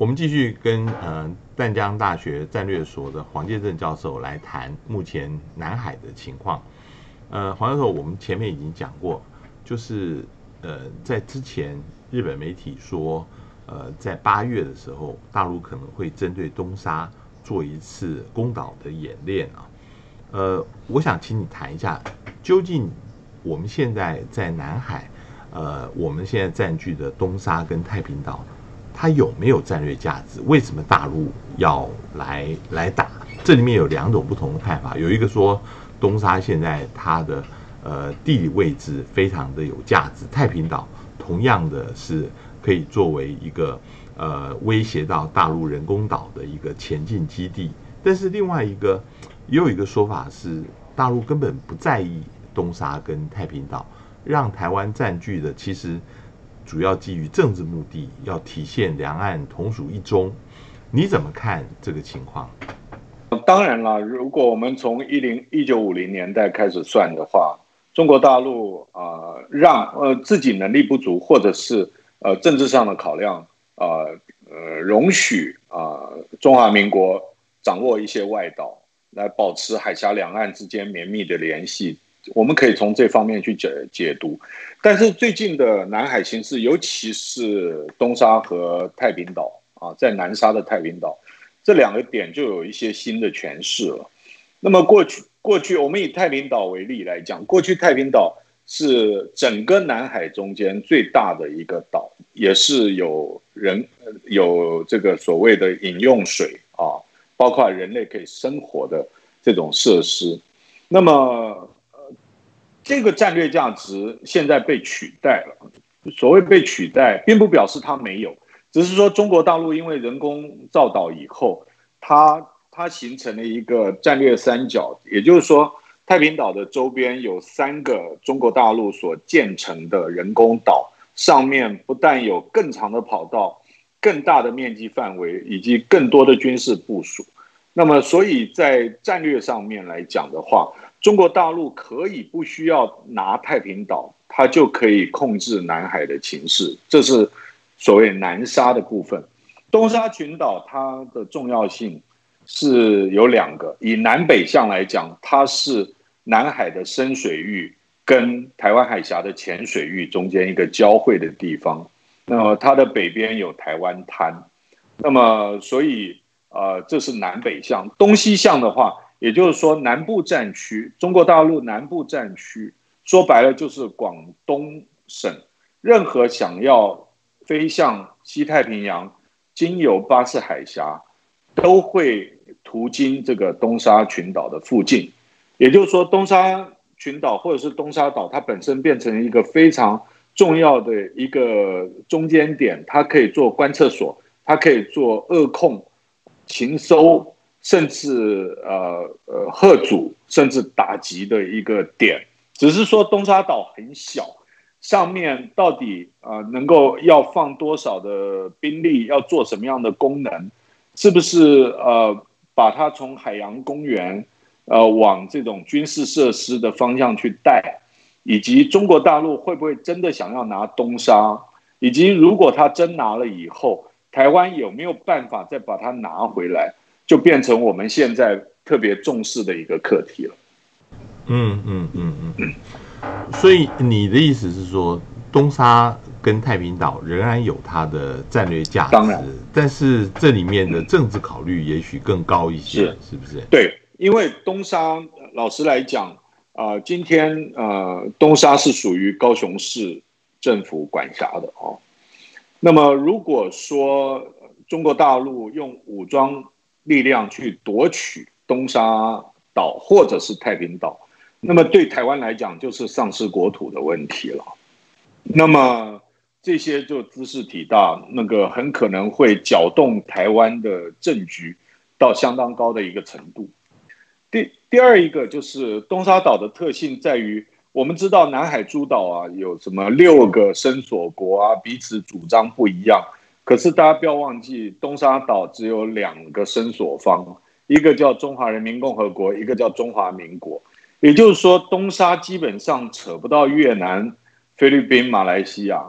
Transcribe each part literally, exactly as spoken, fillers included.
我们继续跟呃淡江大学战略所的黄介正教授来谈目前南海的情况。呃，黄教授，我们前面已经讲过，就是呃在之前日本媒体说，呃在八月的时候，大陆可能会针对东沙做一次攻岛的演练啊。呃，我想请你谈一下，究竟我们现在在南海，呃，我们现在占据的东沙跟太平岛，它有没有战略价值？为什么大陆要来来打？这里面有两种不同的看法。有一个说，东沙现在它的呃地理位置非常的有价值，太平岛同样的是可以作为一个呃威胁到大陆人工岛的一个前进基地。但是另外一个也有一个说法是，大陆根本不在意东沙跟太平岛，让台湾占据的其实主要基于政治目的，要体现两岸同属一中。你怎么看这个情况？ 当然了，如果我们从一零一九五零年代开始算的话，中国大陆啊、呃、让呃自己能力不足，或者是呃政治上的考量啊 呃, 呃容许啊、呃、中华民国掌握一些外岛，来保持海峡两岸之间绵密的联系。我们可以从这方面去解解读。但是最近的南海形势，尤其是东沙和太平岛啊，在南沙的太平岛，这两个点就有一些新的诠释了。那么过去，过去我们以太平岛为例来讲，过去太平岛是整个南海中间最大的一个岛，也是有人有这个所谓的饮用水啊，包括人类可以生活的这种设施。那么，这个战略价值现在被取代了。所谓被取代，并不表示它没有，只是说中国大陆因为人工造岛以后，它它形成了一个战略三角，也就是说，太平岛的周边有三个中国大陆所建成的人工岛，上面不但有更长的跑道、更大的面积范围以及更多的军事部署。那么，所以在战略上面来讲的话，中国大陆可以不需要拿太平岛，它就可以控制南海的情势，这是所谓南沙的部分。东沙群岛它的重要性是有两个，以南北向来讲，它是南海的深水域跟台湾海峡的浅水域中间一个交汇的地方。那么它的北边有台湾滩，那么所以呃这是南北向。东西向的话，也就是说，南部战区，中国大陆南部战区，说白了就是广东省，任何想要飞向西太平洋，经由巴士海峡，都会途经这个东沙群岛的附近。也就是说，东沙群岛或者是东沙岛，它本身变成一个非常重要的一个中间点，它可以做观测所，它可以做扼控、情搜。甚至呃呃吓阻，甚至打击的一个点，只是说东沙岛很小，上面到底呃能够要放多少的兵力，要做什么样的功能，是不是呃把它从海洋公园呃往这种军事设施的方向去带，以及中国大陆会不会真的想要拿东沙，以及如果他真拿了以后，台湾有没有办法再把它拿回来？就变成我们现在特别重视的一个课题了。 嗯嗯嗯嗯嗯。所以你的意思是说，东沙跟太平岛仍然有它的战略价值，但是这里面的政治考虑也许更高一些，嗯、是, 是不是？ 对，因为东沙，老实来讲，呃，今天呃，东沙是属于高雄市政府管辖的哦。那么如果说中国大陆用武装力量去夺取东沙岛或者是太平岛，那么对台湾来讲就是丧失国土的问题了。那么这些就茲事體大，那个很可能会搅动台湾的政局到相当高的一个程度。第第二一个就是东沙岛的特性在于，我们知道南海诸岛啊有什么六个伸索国啊，彼此主张不一样。可是大家不要忘记，东沙岛只有两个伸索方，一个叫中华人民共和国，一个叫中华民国。也就是说，东沙基本上扯不到越南、菲律宾、马来西亚，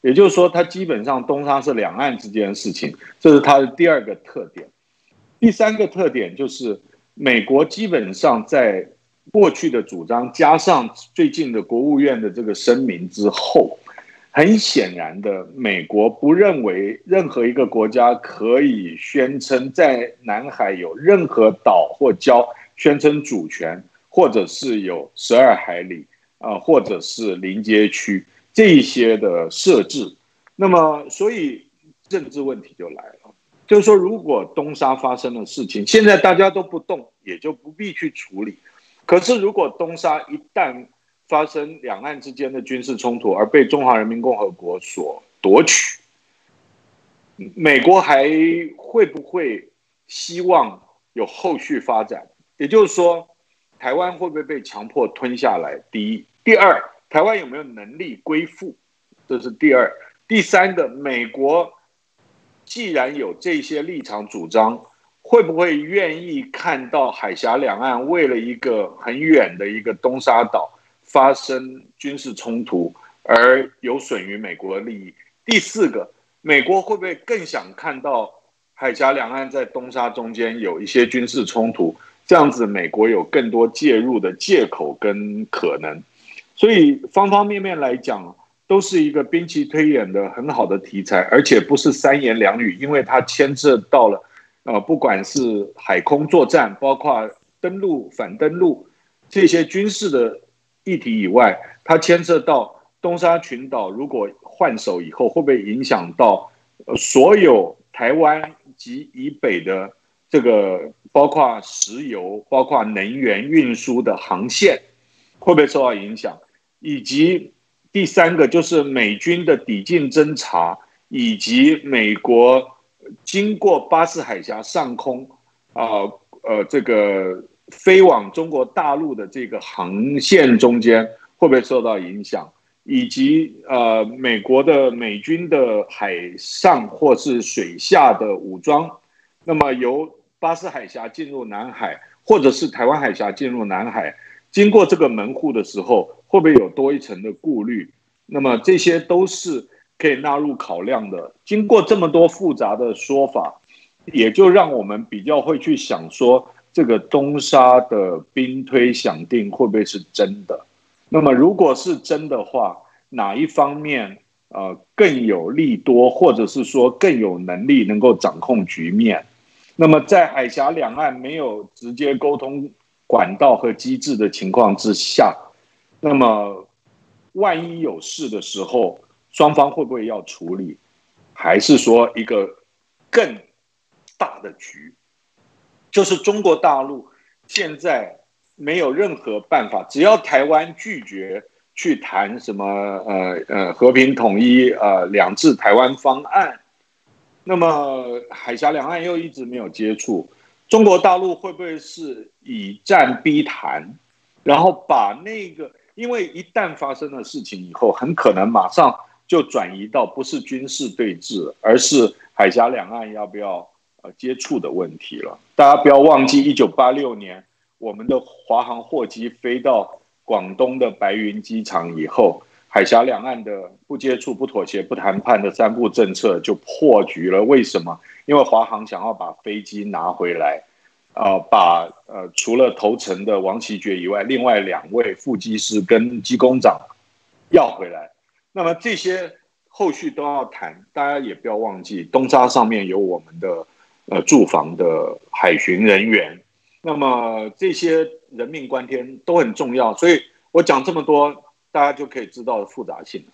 也就是说，它基本上东沙是两岸之间的事情，这是它的第二个特点。第三个特点就是美国基本上在过去的主张，加上最近的国务院的这个声明之后，很显然的，美国不认为任何一个国家可以宣称在南海有任何岛或礁宣称主权，或者是有十二海里啊、呃，或者是临街区这一些的设置。那么，所以政治问题就来了。就是说，如果东沙发生的事情，现在大家都不动，也就不必去处理。可是，如果东沙一旦发生两岸之间的军事冲突，而被中华人民共和国所夺取，美国还会不会希望有后续发展？也就是说，台湾会不会被强迫吞下来？第一，第二，台湾有没有能力归附？这是第二。第三个，美国既然有这些立场主张，会不会愿意看到海峡两岸为了一个很远的一个东沙岛发生军事冲突，而有损于美国的利益？第四个，美国会不会更想看到海峡两岸在东沙中间有一些军事冲突，这样子美国有更多介入的借口跟可能？所以方方面面来讲，都是一个兵棋推演的很好的题材，而且不是三言两语，因为它牵涉到了，呃，不管是海空作战，包括登陆、反登陆这些军事的议题以外，它牵涉到东沙群岛如果换手以后，会不会影响到呃所有台湾及以北的这个，包括石油、包括能源运输的航线，会不会受到影响？以及第三个就是美军的抵近侦察，以及美国经过巴士海峡上空啊 呃, 呃这个飞往中国大陆的这个航线中间会不会受到影响？以及呃美国的美军的海上或是水下的武装，那么由巴士海峡进入南海，或者是台湾海峡进入南海，经过这个门户的时候，会不会有多一层的顾虑？那么这些都是可以纳入考量的。经过这么多复杂的说法，也就让我们比较会去想说，这个东沙的兵推响定会不会是真的？那么如果是真的话，哪一方面呃更有利多，或者是说更有能力能够掌控局面？那么在海峡两岸没有直接沟通管道和机制的情况之下，那么万一有事的时候，双方会不会要处理？还是说一个更大的局？就是中国大陆现在没有任何办法，只要台湾拒绝去谈什么呃呃和平统一呃两制台湾方案，那么海峡两岸又一直没有接触，中国大陆会不会是以战逼谈，然后把那个，因为一旦发生了事情以后，很可能马上就转移到不是军事对峙，而是海峡两岸要不要呃接触的问题了。大家不要忘记，一九八六年我们的华航货机飞到广东的白云机场以后，海峡两岸的不接触、不妥协、不谈判的三不政策就破局了。为什么？因为华航想要把飞机拿回来，呃，把呃除了头层的王奇爵以外，另外两位副机师跟机工长要回来。那么这些后续都要谈，大家也不要忘记，东沙上面有我们的呃驻防的海巡人员，那么这些人命关天都很重要。所以我讲这么多，大家就可以知道复杂性了。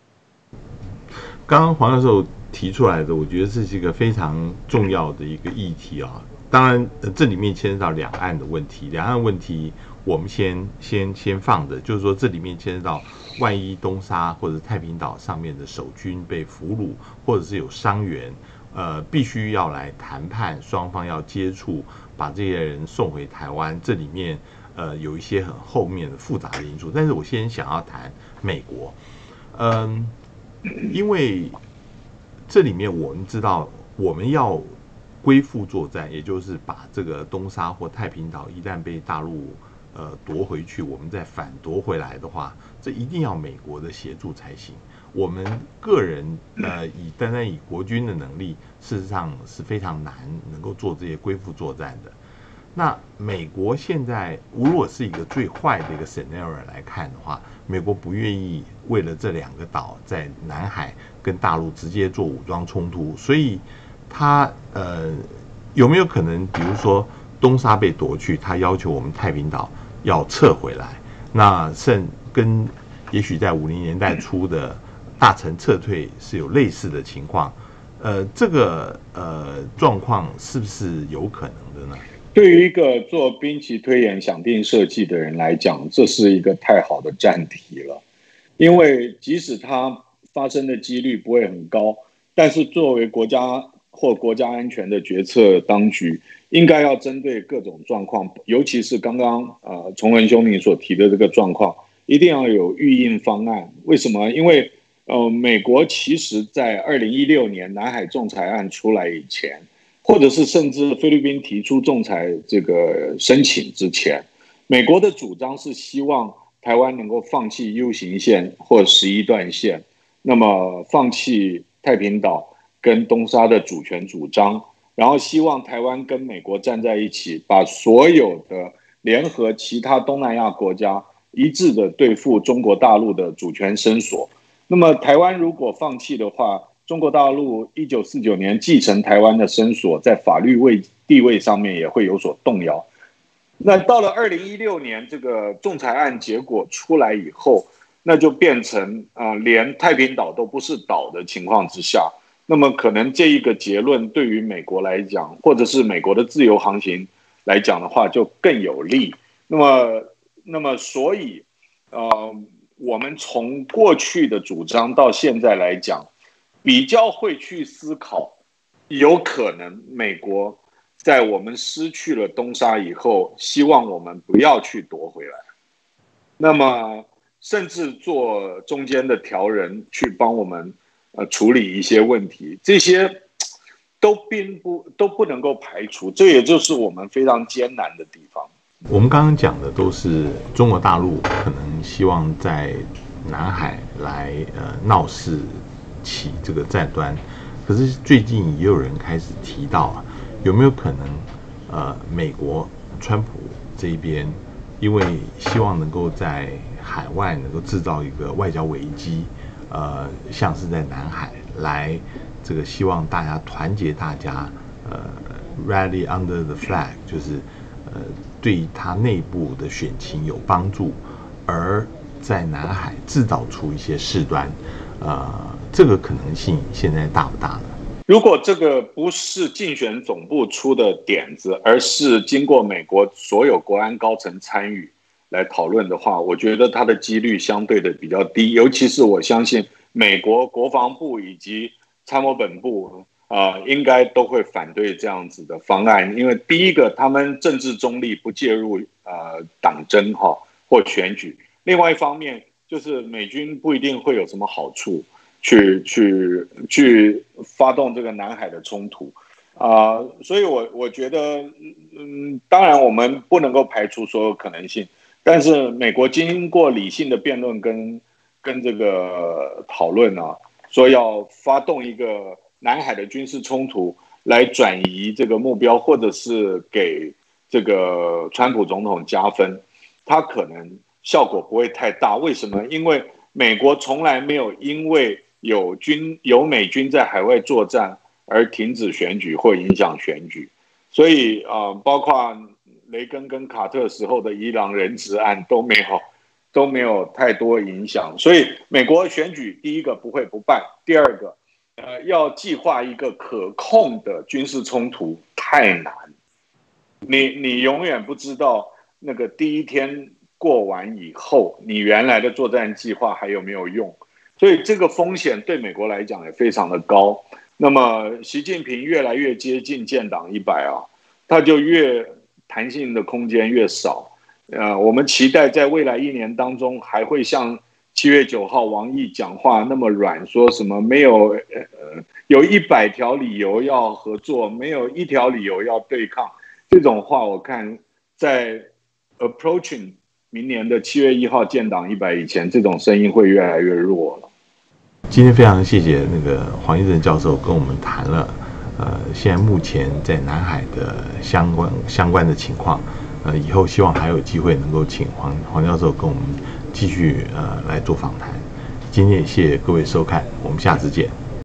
刚刚黄教授提出来的，我觉得这是一个非常重要的一个议题啊。当然，这里面牵涉到两岸的问题，两岸问题我们先先先放着，就是说这里面牵涉到万一东沙或者太平岛上面的守军被俘虏，或者是有伤员，呃，必须要来谈判，双方要接触，把这些人送回台湾，这里面呃有一些很后面的复杂的因素。但是我先想要谈美国，嗯，因为这里面我们知道，我们要归附作战，也就是把这个东沙或太平岛一旦被大陆呃夺回去，我们再反夺回来的话，这一定要美国的协助才行。 我们个人呃以单单以国军的能力，事实上是非常难能够做这些归附作战的。那美国现在如果是一个最坏的一个 scenario 来看的话，美国不愿意为了这两个岛在南海跟大陆直接做武装冲突，所以他呃有没有可能，比如说东沙被夺去，他要求我们太平岛要撤回来，那甚跟也许在五零年代初的大陈撤退是有类似的情况，呃，这个呃状况是不是有可能的呢？ 对于一个做兵棋推演、想定设计的人来讲，这是一个太好的战题了。因为即使它发生的几率不会很高，但是作为国家或国家安全的决策当局，应该要针对各种状况，尤其是刚刚呃崇文兄你所提的这个状况，一定要有预应方案。为什么？因为呃，美国其实在二零一六年南海仲裁案出来以前，或者是甚至菲律宾提出仲裁这个申请之前，美国的主张是希望台湾能够放弃 U 型线或十一段线，那么放弃太平岛跟东沙的主权主张，然后希望台湾跟美国站在一起，把所有的联合其他东南亚国家一致的对付中国大陆的主权伸索。那么台湾如果放弃的话，中国大陆一九四九年继承台湾的伸索，在法律位地位上面也会有所动摇。那到了二零一六年，这个仲裁案结果出来以后，那就变成啊、呃，连太平岛都不是岛的情况之下，那么可能这一个结论对于美国来讲，或者是美国的自由航行来讲的话，就更有利。那么，那么所以，呃，我们从过去的主张到现在来讲，比较会去思考，有可能美国在我们失去了东沙以后，希望我们不要去夺回来，那么甚至做中间的调人去帮我们呃处理一些问题，这些都并不都不能够排除，这也就是我们非常艰难的地方。 我们刚刚讲的都是中国大陆可能希望在南海来呃闹事起这个战端，可是最近也有人开始提到啊，有没有可能呃美国川普这一边，因为希望能够在海外能够制造一个外交危机，呃，像是在南海来这个希望大家团结大家，呃 rally under the flag， 就是呃对他内部的选情有帮助，而在南海制造出一些事端，呃，这个可能性现在大不大呢？ 如果这个不是竞选总部出的点子，而是经过美国所有国安高层参与来讨论的话，我觉得它的几率相对的比较低。尤其是我相信美国国防部以及参谋本部啊、呃，应该都会反对这样子的方案，因为第一个，他们政治中立，不介入呃党争哈或选举；另外一方面，就是美军不一定会有什么好处。去去去发动这个南海的冲突啊、呃，所以我我觉得，嗯，当然我们不能够排除所有可能性，但是美国经过理性的辩论跟跟这个讨论啊，说要发动一个南海的军事冲突来转移这个目标，或者是给这个川普总统加分，他可能效果不会太大。为什么？因为美国从来没有因为有军有美军在海外作战而停止选举或影响选举，所以啊、呃，包括雷根跟卡特时候的伊朗人质案都没有都没有太多影响，所以美国选举第一个不会不败，第二个呃要计划一个可控的军事冲突太难，你你永远不知道那个第一天过完以后，你原来的作战计划还有没有用。所以这个风险对美国来讲也非常的高。那么习近平越来越接近建党一百啊，他就越弹性的空间越少。呃，我们期待在未来一年当中，还会像七月九号王毅讲话那么软，说什么没有呃有一百条理由要合作，没有一条理由要对抗。这种话，我看在 approaching 明年的七月一号建党一百以前，这种声音会越来越弱了。 今天非常谢谢那个黄义正教授跟我们谈了，呃，现在目前在南海的相关相关的情况，呃，以后希望还有机会能够请黄黄教授跟我们继续呃来做访谈。今天也谢谢各位收看，我们下次见。